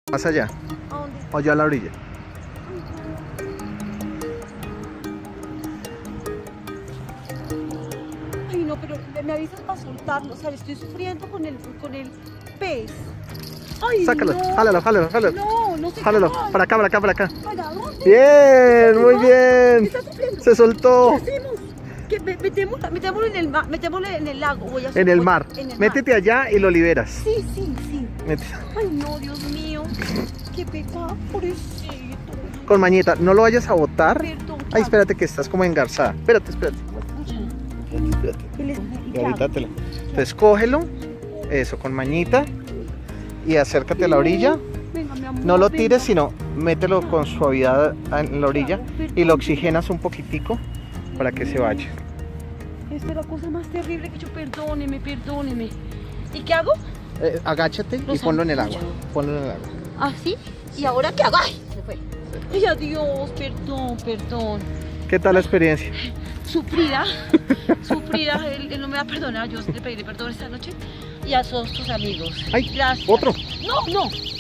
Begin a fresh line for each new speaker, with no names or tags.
Más allá.
¿A dónde?
O allá a la orilla.
Ay, no, pero me avisas para soltarlo. O sea, estoy sufriendo con el pez. Ay,
Sácalo,
no.
jálalo, jálalo, jálalo.
No, no sé.
Jálalo,
qué.
para acá, para acá, para acá.
¿Para dónde?
Bien, muy bien.
Está sufriendo.
Se soltó.
¿Qué hacemos? Que metémoslo en el mar, metémoslo en el lago.
En el mar.
En el
Métete allá y lo liberas.
Sí, sí, sí.
Métete.
Ay, no, Dios mío. Qué pecado, pobrecito.
Con mañita, no lo vayas a botar.
Perdón.
Ay, espérate que estás como engarzada. Espérate, espérate. Espérate. Y ahorita te la... Entonces cógelo. Eso, con mañita. Y acércate a la orilla.
Venga, mi amor,
No lo
venga.
tires, sino mételo con suavidad en la orilla. Y lo oxigenas un poquitico para que se vaya.
Esta es la cosa más terrible que yo. Perdóneme, perdóneme. ¿Y qué hago?
Agáchate y
Los
ponlo en el agua.
amucho.
Ponlo en el agua.
¿Ah, sí? ¿Y ahora qué hago? ¡Ay! Se fue. Ay, adiós, perdón, perdón.
¿Qué tal la experiencia?
Sufrida, sufrida. Él no me va a perdonar. Yo le pediré perdón esta noche. Y a todos tus amigos.
Ay,
gracias.
otro.
No, no.